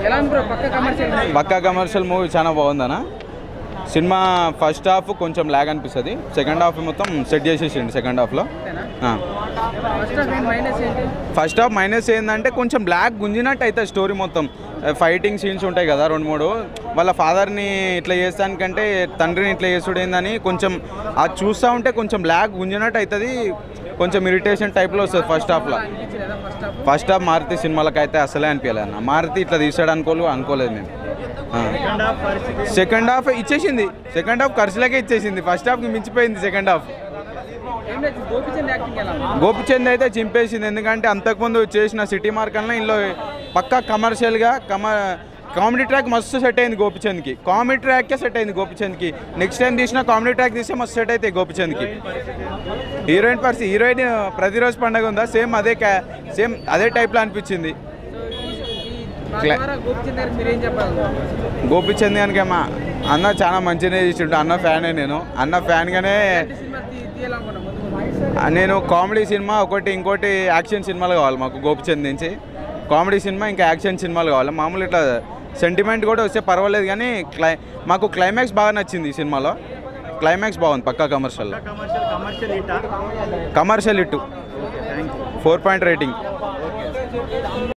పక్కా commercial movie చాలా బాగుందనా. సినిమా ఫస్ట్ హాఫ్ కొంచెం ల్యాగ్ అనిపిస్తుంది, సెకండ్ హాఫ్ మొత్తం సెట్ చేసేసిండు. సెకండ్ హాఫ్లో ఫస్ట్ హాఫ్ మైనస్ ఏంటంటే కొంచెం బ్లాక్ గుంజినట్టు అవుతుంది స్టోరీ మొత్తం. ఫైటింగ్ సీన్స్ ఉంటాయి కదా 2-3, వాళ్ళ ఫాదర్ని ఇట్లా చేస్తానికంటే తండ్రిని ఇట్లా చేసుడు ఏందని కొంచెం అది చూస్తూ ఉంటే కొంచెం బ్లాక్ గుంజినట్టు అవుతుంది, కొంచెం ఇరిటేషన్ టైప్లో వస్తుంది ఫస్ట్ హాఫ్లో. ఫస్ట్ హాఫ్ మారుతి సినిమాలకు అయితే అసలే అనిపించలేదు అన్న. మారుతి ఇట్లా తీసాడు అనుకోలేదు నేను. సెకండ్ హాఫ్ ఇచ్చేసింది, సెకండ్ హాఫ్ ఖర్చులకే ఇచ్చేసింది, ఫస్ట్ హాఫ్కి మించిపోయింది సెకండ్ హాఫ్. గోపిచంద్ అయితే చింపేసింది, ఎందుకంటే అంతకుముందు చేసిన సిటీ మార్కెట్లో ఇందులో పక్కా కమర్షియల్గా కామెడీ ట్రాక్ మస్తు సెట్ అయింది గోపిచంద్కి. కామెడీ ట్రాక్కే సెట్ అయింది గోపిచంద్కి. నెక్స్ట్ టైం తీసిన కామెడీ ట్రాక్ తీస్తే మస్తు సెట్ అవుతాయి గోపిచంద్కి. హీరోయిన్ ప్రతిరోజు పండుగ ఉందా, సేమ్ అదే టైప్లో అనిపించింది. గోపిచంద్ కనుక అన్న చాలా మంచిగానే చేసిండు. అన్న ఫ్యానే నేను. అన్న ఫ్యాన్గానే నేను కామెడీ సినిమా ఇంకోటి యాక్షన్ సినిమాలు కావాలి మాకు. గోపిచంద్ నుంచి కామెడీ సినిమా ఇంకా యాక్షన్ సినిమాలు కావాలి. మామూలు ఇట్లా సెంటిమెంట్ కూడా వస్తే పర్వాలేదు, కానీ మాకు క్లైమాక్స్ బాగా నచ్చింది ఈ సినిమాలో. క్లైమాక్స్ బాగుంది, పక్కా కమర్షియల్ హిట్. 4 రేటింగ్.